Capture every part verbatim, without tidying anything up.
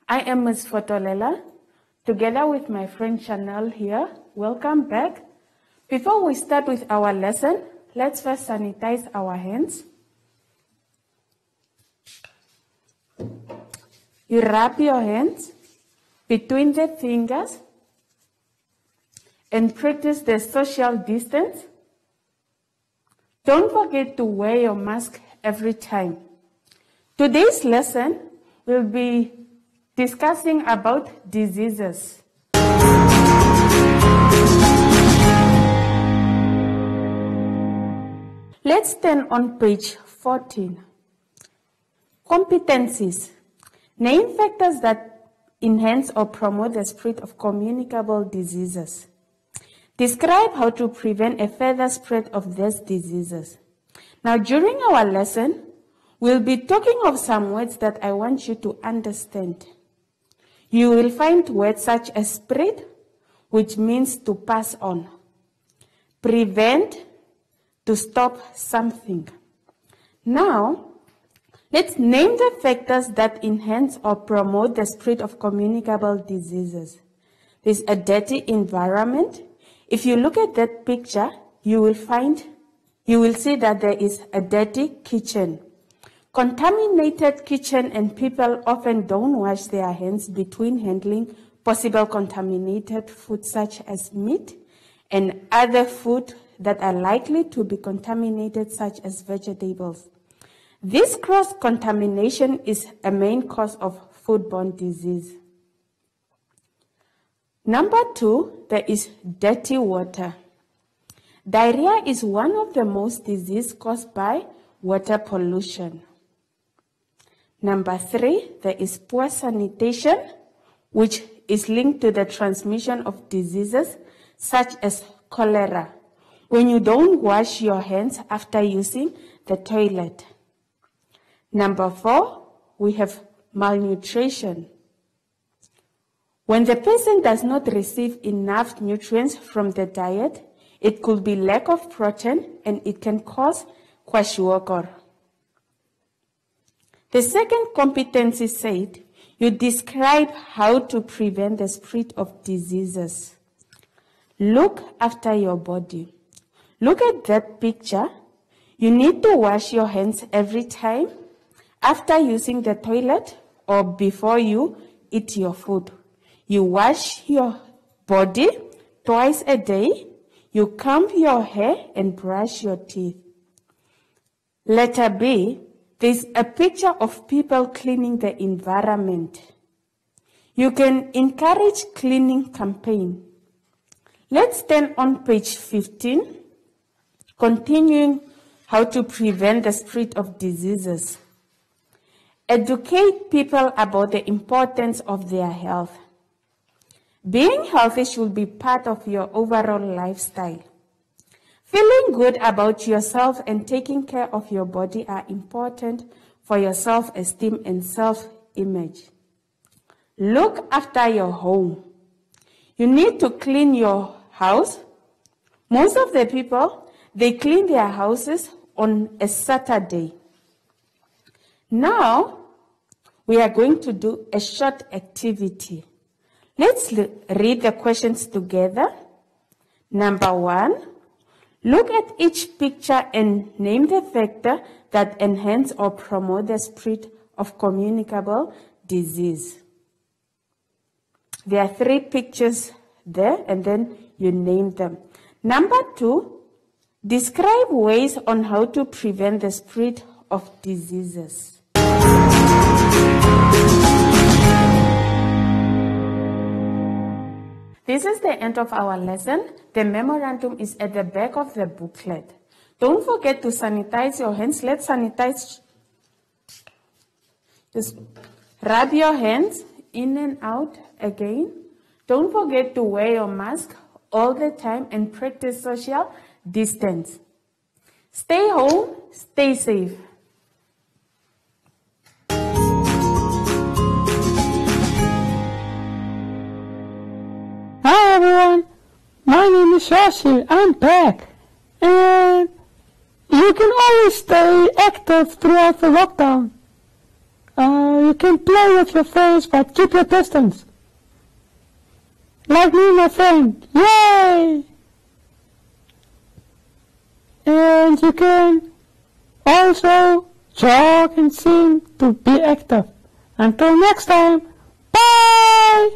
I am Miz Fotolela, together with my friend Chanel here. Welcome back. Before we start with our lesson, let's first sanitize our hands. You wrap your hands between the fingers and practice the social distance. Don't forget to wear your mask every time. Today's lesson will be discussing about diseases. Let's turn on page fourteen. Competencies. Name factors that enhance or promote the spread of communicable diseases. Describe how to prevent a further spread of these diseases. Now, during our lesson, we'll be talking of some words that I want you to understand. You will find words such as spread, which means to pass on. Prevent, to stop something. Now, let's name the factors that enhance or promote the spread of communicable diseases. There's a dirty environment. If you look at that picture, you will find, you will see that there is a dirty kitchen. Contaminated kitchen, and people often don't wash their hands between handling possible contaminated food such as meat and other food that are likely to be contaminated such as vegetables. This cross-contamination is a main cause of foodborne disease. Number two, there is dirty water. Diarrhea is one of the most diseases caused by water pollution. Number three, there is poor sanitation, which is linked to the transmission of diseases such as cholera, when you don't wash your hands after using the toilet. Number four, we have malnutrition. When the person does not receive enough nutrients from the diet, it could be lack of protein and it can cause kwashiorkor. The second competency said, you describe how to prevent the spread of diseases. Look after your body. Look at that picture. You need to wash your hands every time after using the toilet or before you eat your food. You wash your body twice a day. You comb your hair and brush your teeth. Letter B. There's a picture of people cleaning the environment. You can encourage cleaning campaign. Let's turn on page fifteen, continuing how to prevent the spread of diseases. Educate people about the importance of their health. Being healthy should be part of your overall lifestyle. Feeling good about yourself and taking care of your body are important for your self-esteem and self-image. Look after your home. You need to clean your house. Most of the people, they clean their houses on a Saturday. Now, we are going to do a short activity. Let's read the questions together. Number one. Look at each picture and name the factor that enhance or promote the spread of communicable disease. There are three pictures there, and then you name them. Number two, describe ways on how to prevent the spread of diseases. This is the end of our lesson. The memorandum is at the back of the booklet. Don't forget to sanitize your hands. Let's sanitize. Just rub your hands in and out again. Don't forget to wear your mask all the time and practice social distance. Stay home, stay safe. Hi everyone, my name is Shashi, I'm back, and you can always stay active throughout the lockdown. Uh, you can play with your friends, but keep your distance. Like me and my friend. Yay! And you can also jog and sing to be active. Until next time, bye!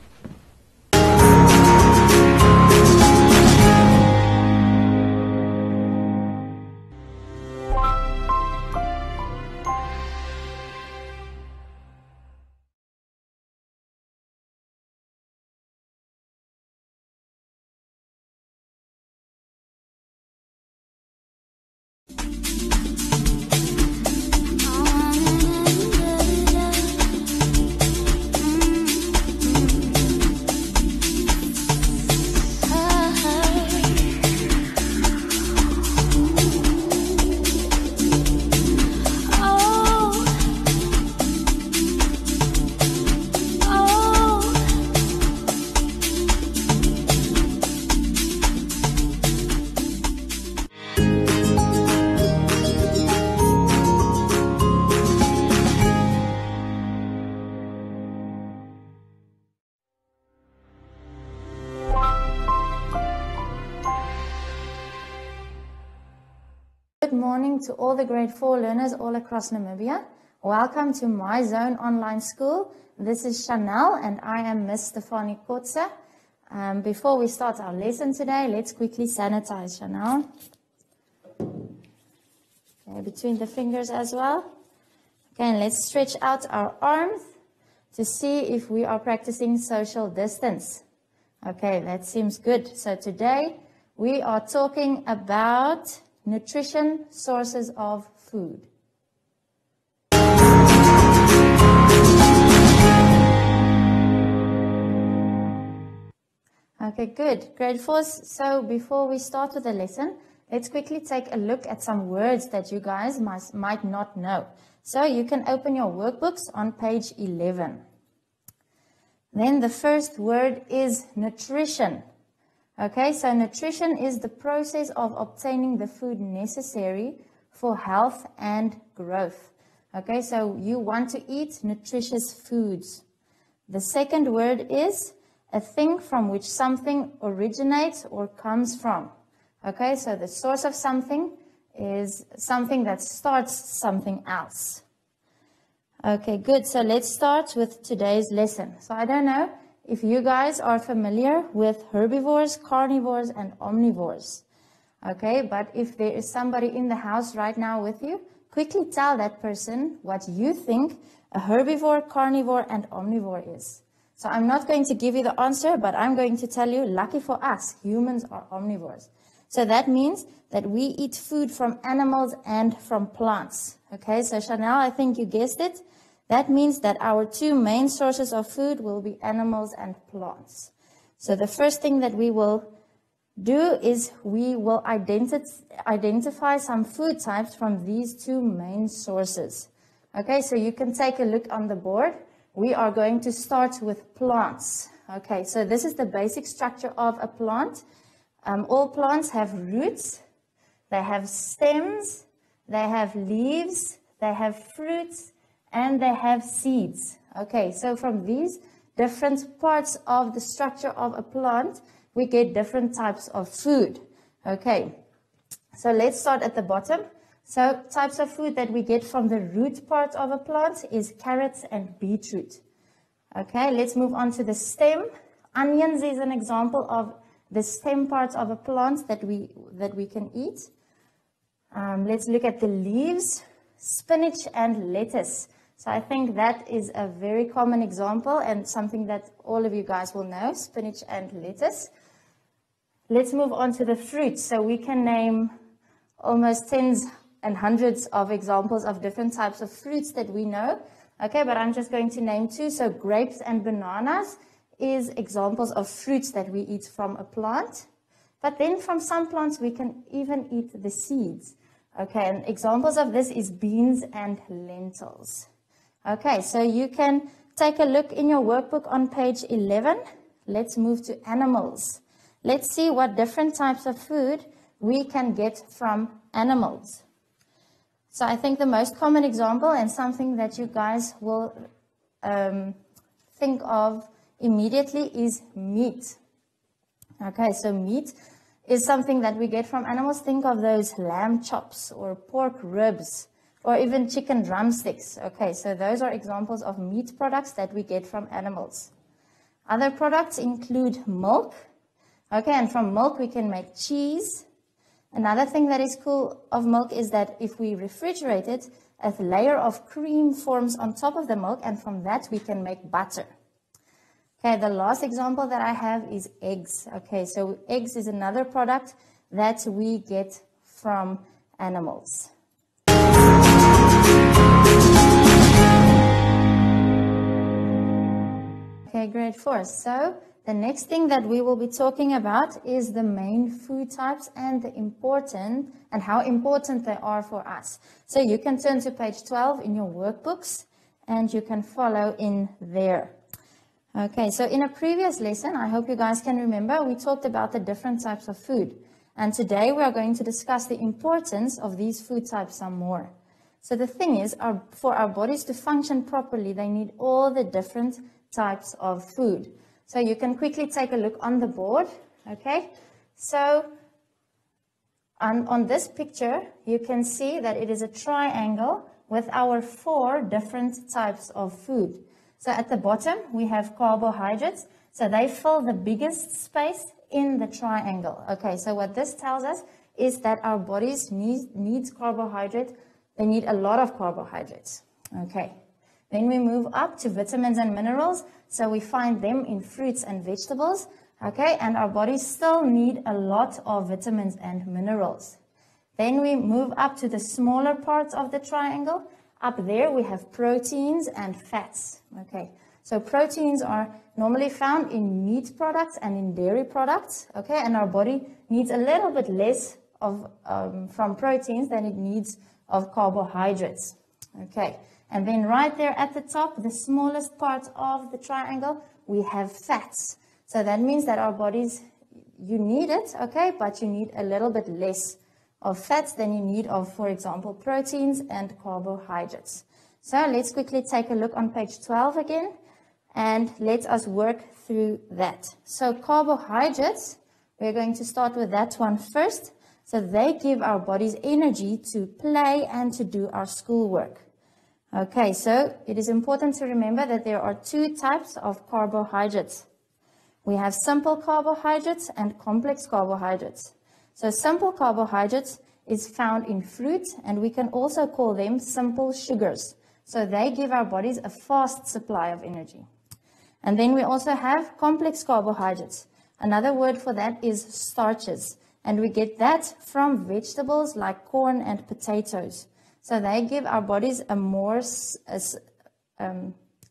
Good morning to all the grade four learners all across Namibia. Welcome to My Zone Online School. This is Chanel and I am Miss Stefanie Kotze. Um, before we start our lesson today, let's quickly sanitize, Chanel. Okay, between the fingers as well. Okay, and let's stretch out our arms to see if we are practicing social distance. Okay, that seems good. So today we are talking about nutrition sources of food. Okay, good. Grade fours. So before we start with the lesson, let's quickly take a look at some words that you guys might, might not know. So you can open your workbooks on page eleven. Then the first word is nutrition. Okay, so nutrition is the process of obtaining the food necessary for health and growth. Okay, so you want to eat nutritious foods. The second word is a thing from which something originates or comes from. Okay, so the source of something is something that starts something else. Okay, good. So let's start with today's lesson. So I don't know if you guys are familiar with herbivores, carnivores, and omnivores. Okay, but if there is somebody in the house right now with you, quickly tell that person what you think a herbivore, carnivore, and omnivore is. So I'm not going to give you the answer, but I'm going to tell you, lucky for us, humans are omnivores. So that means that we eat food from animals and from plants. Okay, so Chanel, I think you guessed it. That means that our two main sources of food will be animals and plants. So the first thing that we will do is we will identi- identify some food types from these two main sources. Okay, so you can take a look on the board. We are going to start with plants. Okay, so this is the basic structure of a plant. Um, all plants have roots, they have stems, they have leaves, they have fruits, and they have seeds. Okay, so from these different parts of the structure of a plant, we get different types of food. Okay, so let's start at the bottom. So types of food that we get from the root part of a plant is carrots and beetroot. Okay, let's move on to the stem. Onions is an example of the stem parts of a plant that we, that we can eat. Um, let's look at the leaves, spinach and lettuce. So I think that is a very common example and something that all of you guys will know, spinach and lettuce. Let's move on to the fruits. So we can name almost tens and hundreds of examples of different types of fruits that we know. Okay, but I'm just going to name two. So grapes and bananas is examples of fruits that we eat from a plant. But then from some plants, we can even eat the seeds. Okay, and examples of this is beans and lentils. Okay, so you can take a look in your workbook on page eleven. Let's move to animals. Let's see what different types of food we can get from animals. So I think the most common example and something that you guys will um, think of immediately is meat. Okay, so meat is something that we get from animals. Think of those lamb chops or pork ribs or even chicken drumsticks. Okay, so those are examples of meat products that we get from animals. Other products include milk. Okay, and from milk we can make cheese. Another thing that is cool of milk is that if we refrigerate it, a layer of cream forms on top of the milk, and from that we can make butter. Okay, the last example that I have is eggs. Okay, so eggs is another product that we get from animals. Okay, grade four. So the next thing that we will be talking about is the main food types and the important and how important they are for us. So you can turn to page twelve in your workbooks and you can follow in there. Okay, so in a previous lesson, I hope you guys can remember, we talked about the different types of food. And today we are going to discuss the importance of these food types some more. So the thing is, our, for our bodies to function properly, they need all the different types of food. So you can quickly take a look on the board, okay? So on, on this picture, you can see that it is a triangle with our four different types of food. So at the bottom, we have carbohydrates. So they fill the biggest space in the triangle. Okay, so what this tells us is that our bodies need needs carbohydrate. They need a lot of carbohydrates. Okay, then we move up to vitamins and minerals. So we find them in fruits and vegetables. Okay, and our bodies still need a lot of vitamins and minerals. Then we move up to the smaller parts of the triangle. Up there we have proteins and fats. Okay, so proteins are normally found in meat products and in dairy products. Okay, and our body needs a little bit less of um, from proteins than it needs of carbohydrates. Okay, and then right there at the top, the smallest part of the triangle, we have fats. So that means that our bodies, you need it, okay, but you need a little bit less of fats than you need of, for example, proteins and carbohydrates. So let's quickly take a look on page twelve again, and let us work through that. So carbohydrates, we're going to start with that one first. So they give our bodies energy to play and to do our schoolwork. Okay, so it is important to remember that there are two types of carbohydrates. We have simple carbohydrates and complex carbohydrates. So simple carbohydrates is found in fruit, and we can also call them simple sugars. So they give our bodies a fast supply of energy. And then we also have complex carbohydrates. Another word for that is starches. And we get that from vegetables like corn and potatoes. So they give our bodies a more a, um,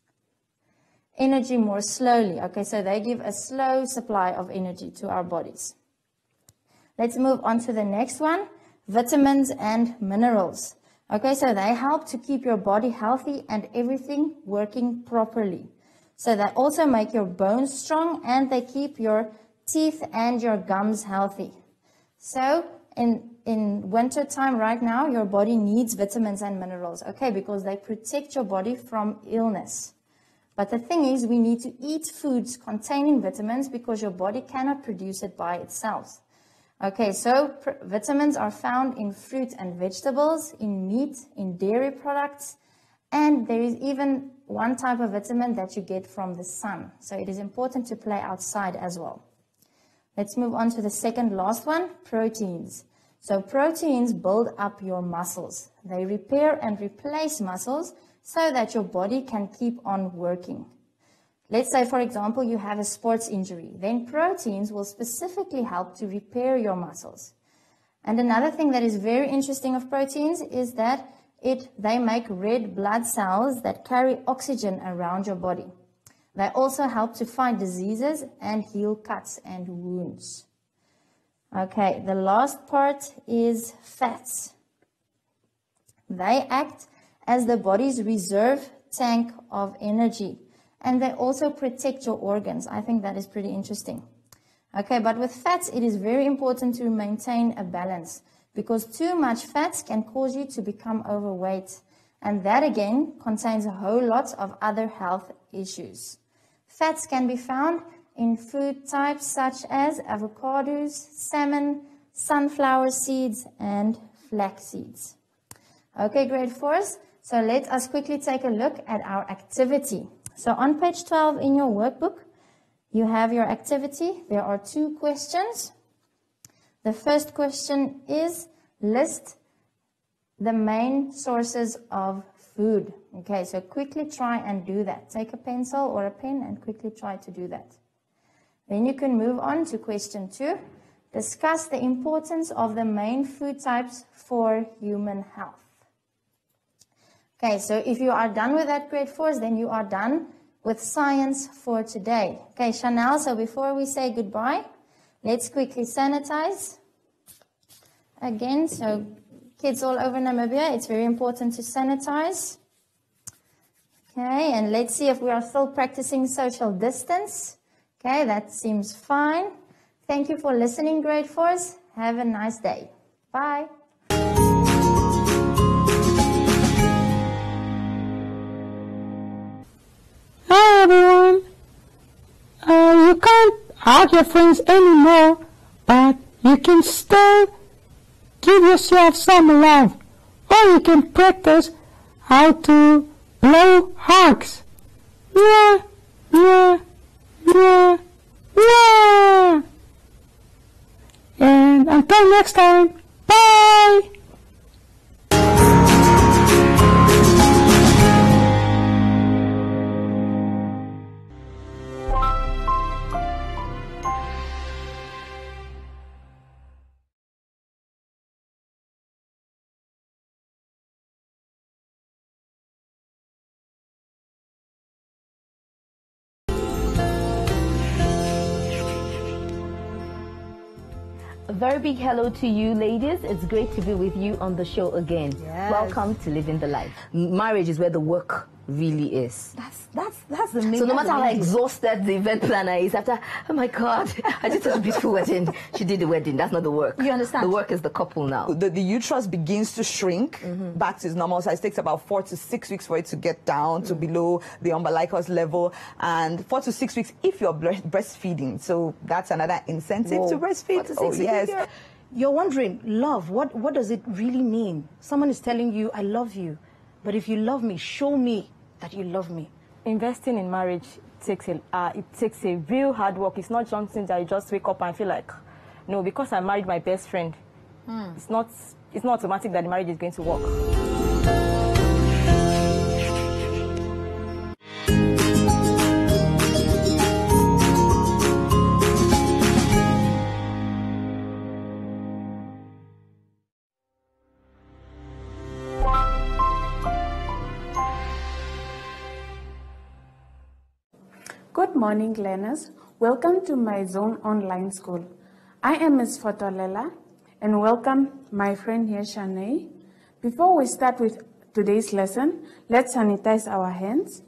energy more slowly. Okay, so they give a slow supply of energy to our bodies. Let's move on to the next one, vitamins and minerals. Okay, so they help to keep your body healthy and everything working properly. So they also make your bones strong, and they keep your teeth and your gums healthy. So in, in winter time right now, your body needs vitamins and minerals, okay, because they protect your body from illness. But the thing is, we need to eat foods containing vitamins because your body cannot produce it by itself. Okay, so vitamins are found in fruit and vegetables, in meat, in dairy products, and there is even one type of vitamin that you get from the sun. So it is important to play outside as well. Let's move on to the second last one, proteins. So proteins build up your muscles. They repair and replace muscles so that your body can keep on working. Let's say, for example, you have a sports injury. Then proteins will specifically help to repair your muscles. And another thing that is very interesting of proteins is that it, they make red blood cells that carry oxygen around your body. They also help to fight diseases and heal cuts and wounds. Okay, the last part is fats. They act as the body's reserve tank of energy. And they also protect your organs. I think that is pretty interesting. Okay, but with fats, it is very important to maintain a balance. because too much fat can cause you to become overweight. And that again contains a whole lot of other health issues. Fats can be found in food types such as avocados, salmon, sunflower seeds, and flax seeds. Okay, grade fours, so let us quickly take a look at our activity. So on page twelve in your workbook, you have your activity. There are two questions. The first question is list the main sources of food. Okay, so quickly try and do that. Take a pencil or a pen and quickly try to do that. Then you can move on to question two. Discuss the importance of the main food types for human health. Okay, so if you are done with that grade fours, then you are done with science for today. Okay, Chanel, so before we say goodbye, let's quickly sanitize. Again, so kids all over Namibia, it's very important to sanitize. Okay, and let's see if we are still practicing social distance. Okay, that seems fine. Thank you for listening, grade fours. Have a nice day. Bye. Hi everyone. Uh, you can't hug your friends anymore, but you can still give yourself some love, or you can practice how to blow hugs. Yeah, yeah, yeah, yeah. And until next time, bye! A very big hello to you, ladies. It's great to be with you on the show again. Yes. Welcome to Living the Life. Marriage is where the work really is. That's that's that's the main. So no that's matter the how main exhausted the event planner is after, oh my God, I did such a beautiful wedding. She did the wedding. That's not the work. You understand? The work is the couple now. The, the uterus begins to shrink Mm-hmm. back to its normal size. It takes about four to six weeks for it to get down to below the umbilicus level, and four to six weeks if you're bre- breastfeeding. So that's another incentive Whoa. to breastfeed. Four to six Oh, weeks. yes. You're wondering, love, what, what does it really mean? Someone is telling you, I love you, but if you love me, show me that you love me. Investing in marriage takes a, uh, it takes a real hard work. It's not something that you just wake up and feel like, no, because I married my best friend, hmm. it's not, it's not automatic that the marriage is going to work. Good morning, learners. Welcome to my Zone Online School. I am Miz Fotolela, and welcome my friend here, Shanae. Before we start with today's lesson, let's sanitize our hands.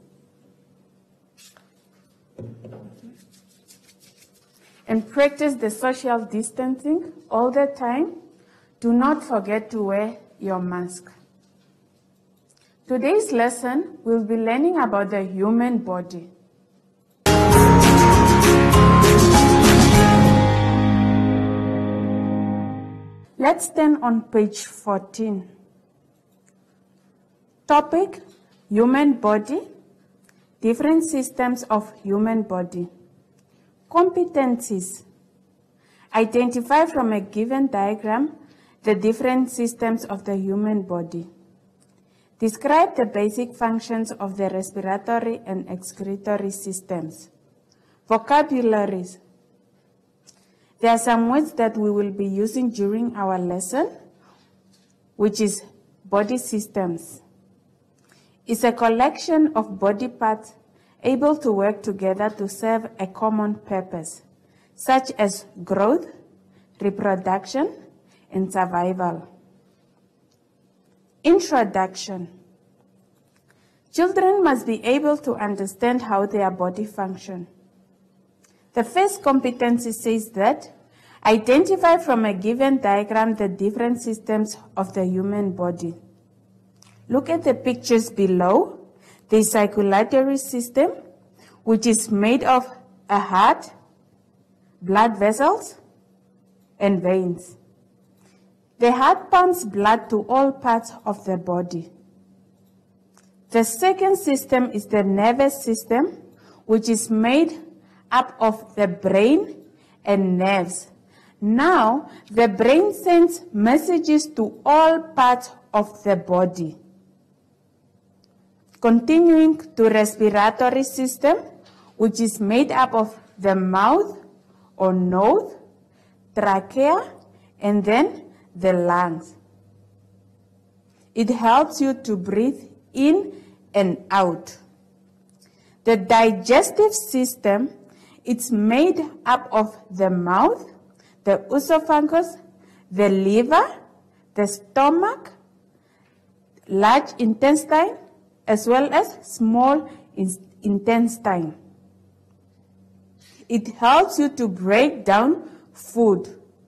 And practice the social distancing all the time. Do not forget to wear your mask. Today's lesson, we'll be learning about the human body. Let's turn on page fourteen. Topic, human body, different systems of human body. Competencies. Identify from a given diagram the different systems of the human body. Describe the basic functions of the respiratory and excretory systems. Vocabularies. There are some words that we will be using during our lesson, which is body systems. It's a collection of body parts able to work together to serve a common purpose, such as growth, reproduction, and survival. Introduction. Children must be able to understand how their body functions. The first competency says that Identify from a given diagram the different systems of the human body. Look at the pictures below. The circulatory system, which is made of a heart, blood vessels, and veins. The heart pumps blood to all parts of the body. The second system is the nervous system, which is made up of the brain and nerves. Now, the brain sends messages to all parts of the body. Continuing to respiratory system, which is made up of the mouth or nose, trachea, and then the lungs. It helps you to breathe in and out. The digestive system, it's made up of the mouth, the esophagus, the liver, the stomach, large intestine, as well as small intestine. It helps you to break down food.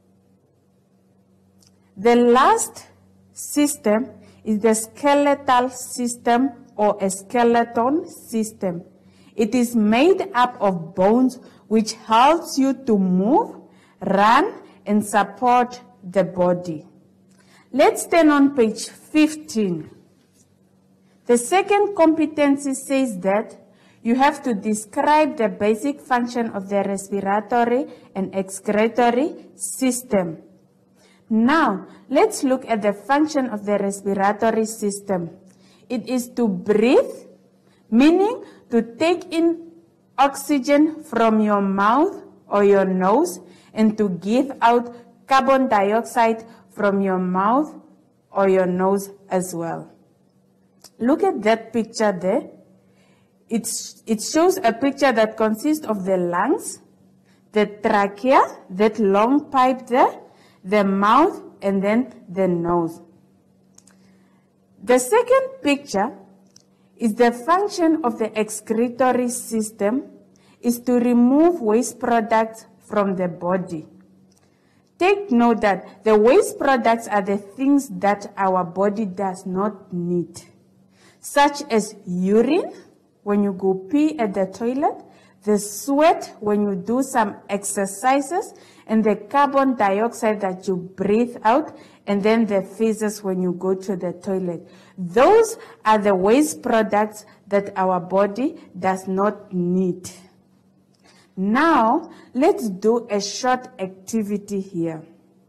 The last system is the skeletal system or a skeleton system. It is made up of bones which helps you to move, run, and support the body. Let's turn on page fifteen. The second competency says that you have to describe the basic function of the respiratory and excretory system. Now, let's look at the function of the respiratory system. It is to breathe, meaning to take in oxygen from your mouth or your nose and to give out carbon dioxide from your mouth or your nose as well. Look at that picture there. It's, it shows a picture that consists of the lungs, the trachea, that long pipe there, the mouth, and then the nose. The second picture is the function of the excretory system is to remove waste products from the body. Take note that the waste products are the things that our body does not need, such as urine when you go pee at the toilet, the sweat when you do some exercises, and the carbon dioxide that you breathe out, and then the feces when you go to the toilet. Those are the waste products that our body does not need. Now, let's do a short activity here.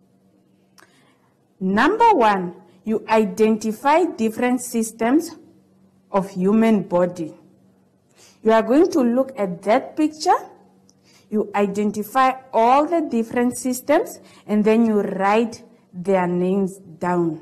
Number one, you identify different systems of human body. You are going to look at that picture. You identify all the different systems, and then you write their names down.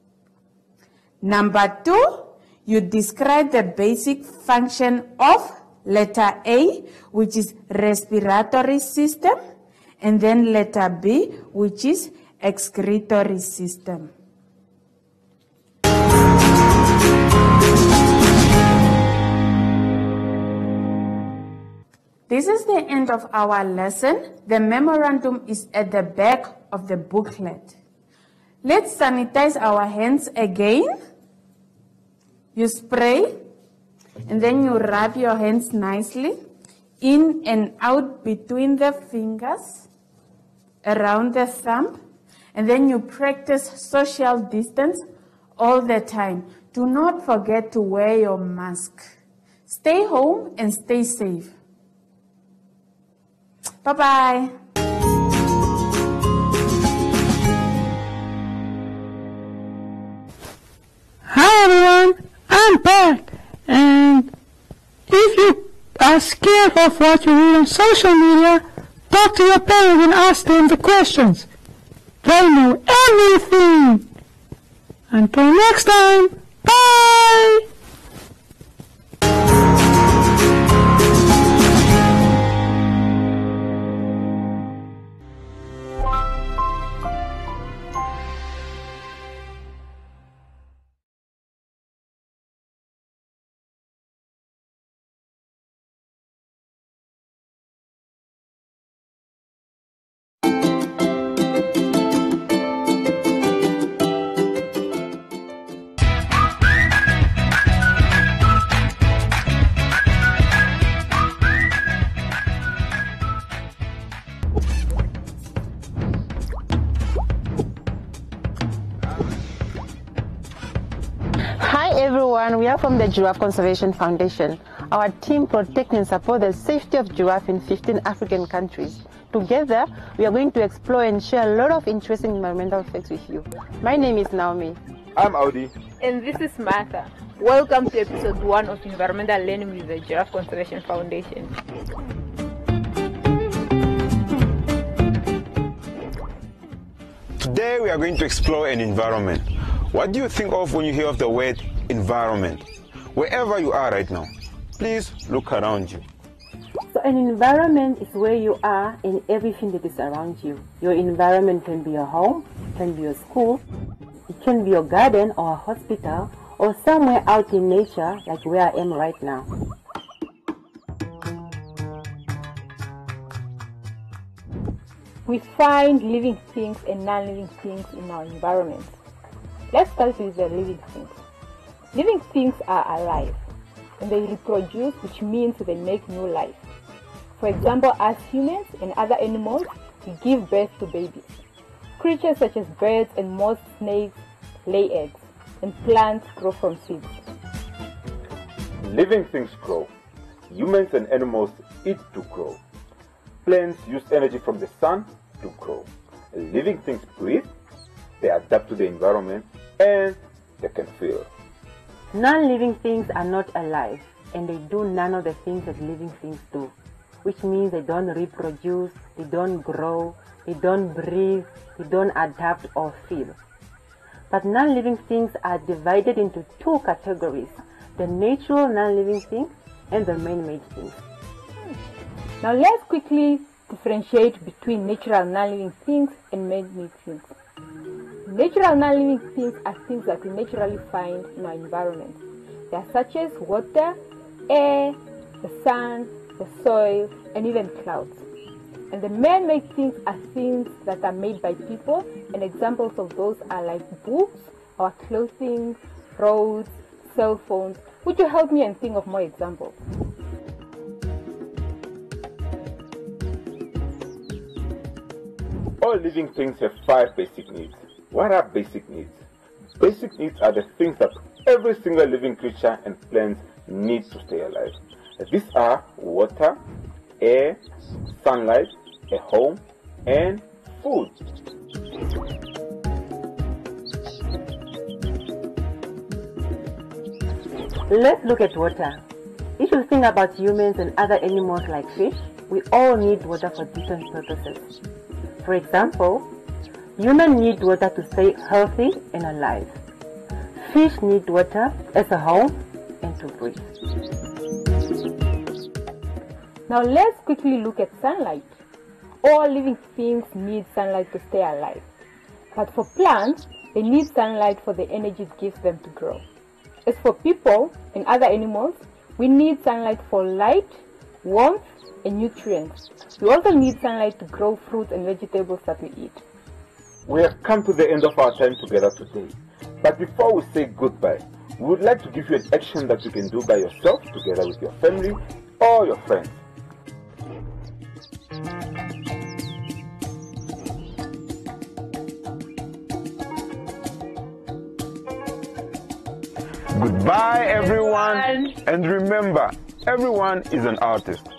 Number two, you describe the basic function of letter A, which is respiratory system, and then letter B, which is excretory system. This is the end of our lesson. The memorandum is at the back of the booklet. Let's sanitize our hands again. You spray, and then you rub your hands nicely in and out between the fingers, around the thumb, and then you practice social distance all the time. Do not forget to wear your mask. Stay home and stay safe. Bye-bye. Hi everyone, I'm back, and if you are scared of what you read on social media, talk to your parents and ask them the questions. They know everything. Until next time, bye! We are from the Giraffe Conservation Foundation. Our team protects and supports the safety of giraffe in fifteen African countries. Together, we are going to explore and share a lot of interesting environmental facts with you. My name is Naomi. I'm Audi. And this is Martha. Welcome to episode one of Environmental Learning with the Giraffe Conservation Foundation. Today we are going to explore an environment. What do you think of when you hear of the word environment? Wherever you are right now, please look around you. So an environment is where you are and everything that is around you. Your environment can be your home, it can be your school, it can be your garden or a hospital, or somewhere out in nature like where I am right now. We find living things and non-living things in our environment. Let's start with the living things. Living things are alive and they reproduce, which means they make new life. For example, as humans and other animals, we give birth to babies. Creatures such as birds and most snakes lay eggs, and plants grow from seeds. Living things grow. Humans and animals eat to grow. Plants use energy from the sun to grow. Living things breathe, they adapt to the environment, and they can feel. Non-living things are not alive, and they do none of the things that living things do, which means they don't reproduce, they don't grow, they don't breathe, they don't adapt or feel. But non-living things are divided into two categories, the natural non-living things and the man-made things. Now let's quickly differentiate between natural non-living things and man-made things. Natural non-living things are things that we naturally find in our environment. They are such as water, air, the sun, the soil, and even clouds. And the man-made things are things that are made by people, and examples of those are like books, our clothing, roads, cell phones. Would you help me and think of more examples? All living things have five basic needs. What are basic needs? Basic needs are the things that every single living creature and plant needs to stay alive. These are water, air, sunlight, a home, and food. Let's look at water. If you think about humans and other animals like fish, we all need water for different purposes. For example, humans need water to stay healthy and alive. Fish need water as a home and to breathe. Now let's quickly look at sunlight. All living things need sunlight to stay alive. But for plants, they need sunlight for the energy it gives them to grow. As for people and other animals, we need sunlight for light, warmth, and nutrients. We also need sunlight to grow fruits and vegetables that we eat. We have come to the end of our time together today. But before we say goodbye, we would like to give you an action that you can do by yourself, together with your family or your friends. Goodbye, everyone. And remember, everyone is an artist.